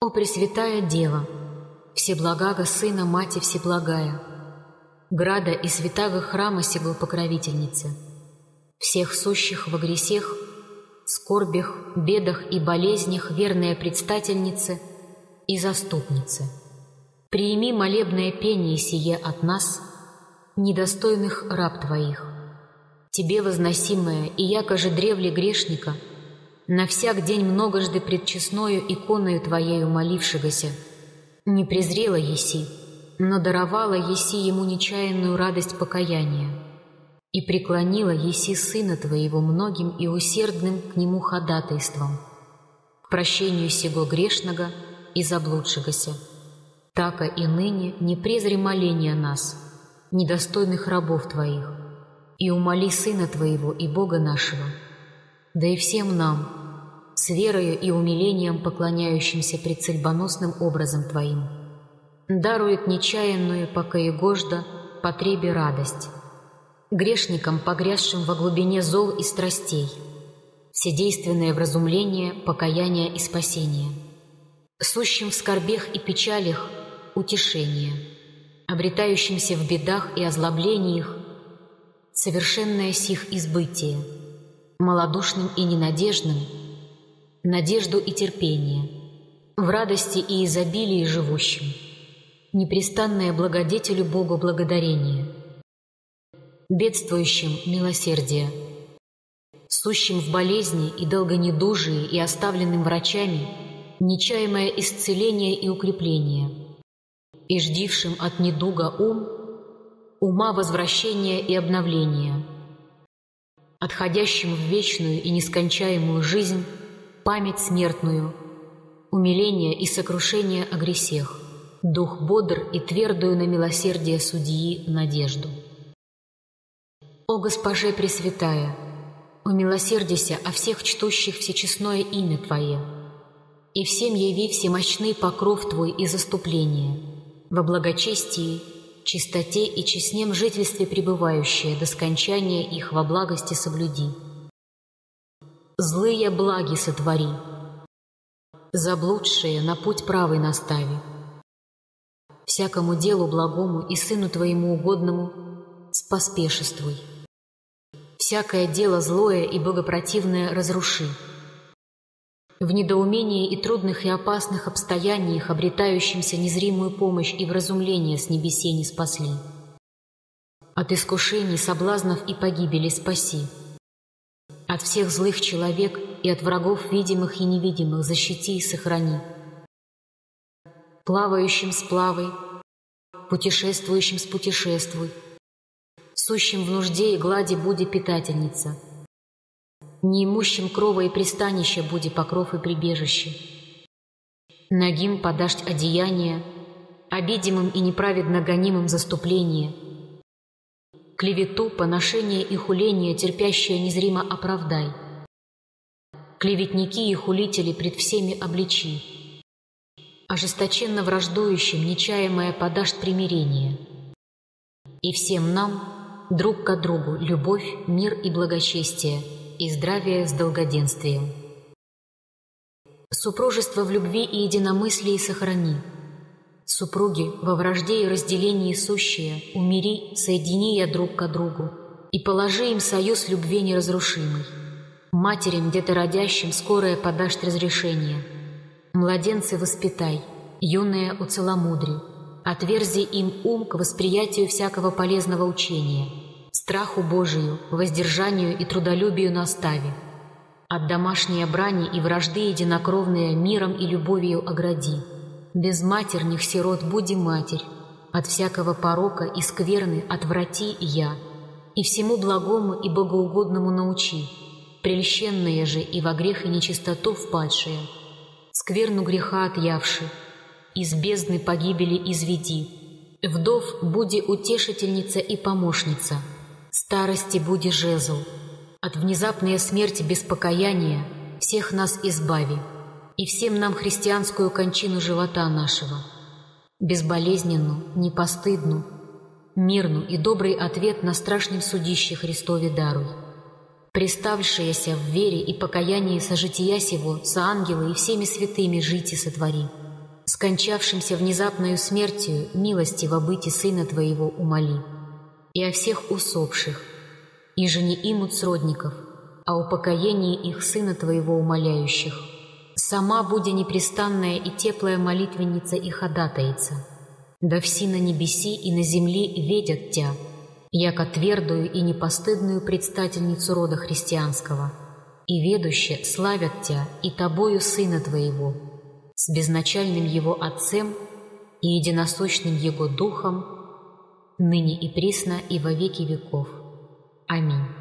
О Пресвятая Дева, Всеблагаго Сына Мати Всеблагая, Града и святаго храма сего покровительница, всех сущих во гресех, скорбях, бедах и болезнях верная предстательница и заступница, приими молебное пение сие от нас, недостойных раб Твоих, Тебе возносимое, и яко же древле грешника, на всяк день многожды пред честною иконою Твоею молившегося, не презрела еси, но даровала еси ему нечаянную радость покаяния, и преклонила еси Сына Твоего многим и усердным к Нему ходатайством, к прощению сего грешного и заблудшегося. Тако и ныне не презри моления нас, недостойных рабов Твоих, и умоли Сына Твоего и Бога нашего, да и всем нам, с верою и умилением поклоняющимся пред цельбоносным образом Твоим, дарует нечаянную, пока и гожда, потребе радость, грешникам, погрязшим во глубине зол и страстей, вседейственное вразумление, покаяние и спасение, сущим в скорбях и печалях утешение, обретающимся в бедах и озлоблениях совершенное сих избытие, малодушным и ненадежным надежду и терпение, в радости и изобилии живущим, непрестанное благодетелю Богу благодарение, бедствующим милосердие, сущим в болезни и долгонедужии и оставленным врачами нечаемое исцеление и укрепление, и ждившим от недуга ума возвращения и обновления, отходящим в вечную и нескончаемую жизнь память смертную, умиление и сокрушение о гресех, дух бодр и твердую на милосердие судьи надежду. О Госпоже Пресвятая, умилосердися о всех чтущих всечестное имя Твое, и всем яви всемощный покров Твой и заступление, во благочестии, чистоте и честнем жительстве пребывающие до скончания их во благости соблюди. Злые благи сотвори, заблудшие на путь правый настави. Всякому делу благому и Сыну Твоему угодному споспешествуй. Всякое дело злое и богопротивное разруши. В недоумении и трудных и опасных обстояниях обретающимся незримую помощь и вразумление с небесей не спасли. От искушений, соблазнов и погибели спаси. От всех злых человек и от врагов видимых и невидимых защити и сохрани. Плавающим сплавай, путешествующим спутешествуй, сущим в нужде и глади буди питательница, неимущим крова и пристанища буди покров и прибежище. Нагим подашь одеяние, обидимым и неправедно гонимым заступление, клевету, поношение и хуление терпящее незримо оправдай, клеветники и хулители пред всеми обличи, ожесточенно враждующим нечаемое подашь примирение, и всем нам друг к другу любовь, мир и благочестие, и здравие с долгоденствием. Супружество в любви и единомыслии сохрани. Супруги во вражде и разделении сущие умири, соедини я друг к другу, и положи им союз любви неразрушимый. Матерям детородящим скорое подашь разрешение. Младенцы воспитай, юные уцеломудри, отверзи им ум к восприятию всякого полезного учения, страху Божию, воздержанию и трудолюбию настави. От домашней брани и вражды единокровные миром и любовью огради. Без матерних сирот буди матерь, от всякого порока и скверны отврати я, и всему благому и богоугодному научи, прельщенные же и во грех и нечистоту впадшие, скверну греха отъявши, из бездны погибели изведи, вдов буди утешительница и помощница, старости буди жезл, от внезапной смерти без покаяния всех нас избави, и всем нам христианскую кончину живота нашего, безболезненную, непостыдную, мирную и добрый ответ на страшном судище Христове даруй. Приставшиеся в вере и покаянии сожития сего, со ангелы и всеми святыми жить и сотвори. скончавшимся внезапною смертью милостиво быти Сына Твоего умоли, и о всех усопших, иже не имут сродников, а упокоении их Сына Твоего умоляющих. Сама будя непрестанная и теплая молитвенница и ходатайца, да все на небеси и на земли ведят Тя, яко твердую и непостыдную предстательницу рода христианского, и ведуще славят Тя и Тобою Сына Твоего, с безначальным Его Отцем и единосущным Его Духом, ныне и присно и во веки веков. Аминь.